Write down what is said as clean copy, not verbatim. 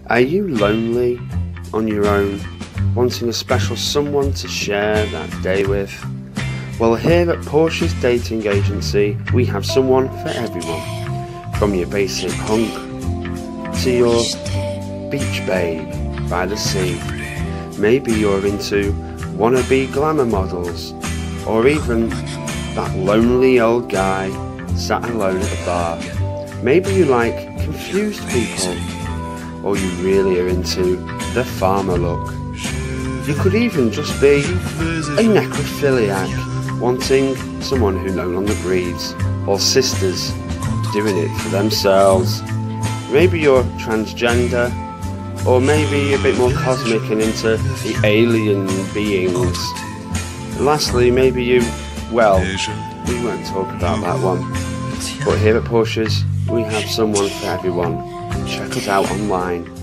Are you lonely on your own, wanting a special someone to share that day with? Well, here at Porscha's dating agency, we have someone for everyone. From your basic hunk to your beach babe by the sea. Maybe you're into wannabe glamour models, or even that lonely old guy sat alone at a bar. Maybe you like confused people, or you really are into the farmer look. You could even just be a necrophiliac, wanting someone who no longer breathes, or sisters doing it for themselves. Maybe you're transgender, or maybe a bit more cosmic and into the alien beings. And lastly, maybe you, well, we won't talk about that one. But here at Porscha's, we have someone for everyone. Check us out online.